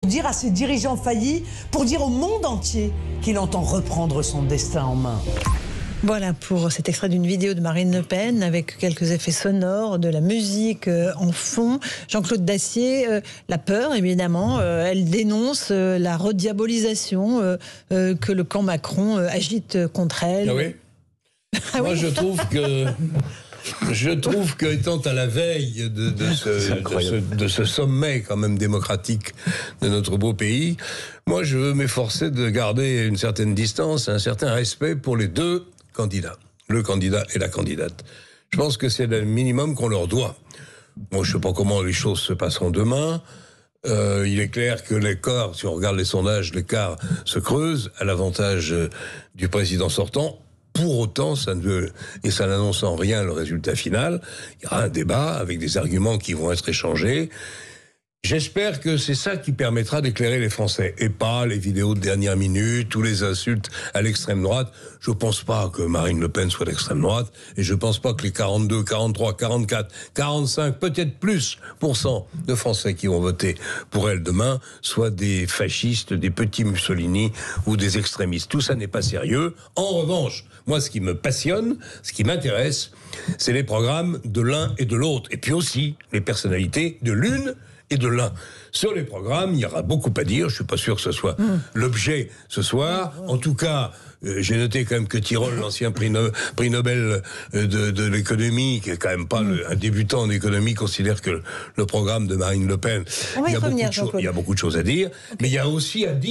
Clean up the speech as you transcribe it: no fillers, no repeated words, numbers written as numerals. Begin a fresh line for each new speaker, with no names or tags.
Dire à ses dirigeants faillis, pour dire au monde entier qu'il entend reprendre son destin en main.
Voilà pour cet extrait d'une vidéo de Marine Le Pen avec quelques effets sonores, de la musique en fond. Jean-Claude Dacier, la peur évidemment, elle dénonce la rediabolisation que le camp Macron agite contre elle.
Ah oui.
Ah
Moi
oui.
je trouve que étant à la veille de ce sommet quand même démocratique de notre beau pays, moi je veux m'efforcer de garder une certaine distance, un certain respect pour les deux candidats, le candidat et la candidate. Je pense que c'est le minimum qu'on leur doit. Moi je ne sais pas comment les choses se passeront demain. Il est clair que l'écart, si on regarde les sondages, l'écart se creuse à l'avantage du président sortant. Pour autant, ça n'annonce en rien le résultat final. Il y aura un débat avec des arguments qui vont être échangés. J'espère que c'est ça qui permettra d'éclairer les Français, et pas les vidéos de dernière minute ou les insultes à l'extrême droite. Je ne pense pas que Marine Le Pen soit d'extrême droite, et je ne pense pas que les 42, 43, 44, 45, peut-être plus % de Français qui vont voter pour elle demain soient des fascistes, des petits Mussolini ou des extrémistes. Tout ça n'est pas sérieux. En revanche, moi, ce qui me passionne, ce qui m'intéresse, c'est les programmes de l'un et de l'autre, et puis aussi les personnalités de l'une et de l'un. Sur les programmes, il y aura beaucoup à dire. Je suis pas sûr que ce soit l'objet ce soir. En tout cas, j'ai noté quand même que Tirole, l'ancien prix Nobel de l'économie, qui est quand même pas un débutant en économie, considère que le programme de Marine Le Pen, il y a beaucoup de choses à dire. Mais il y a aussi à dire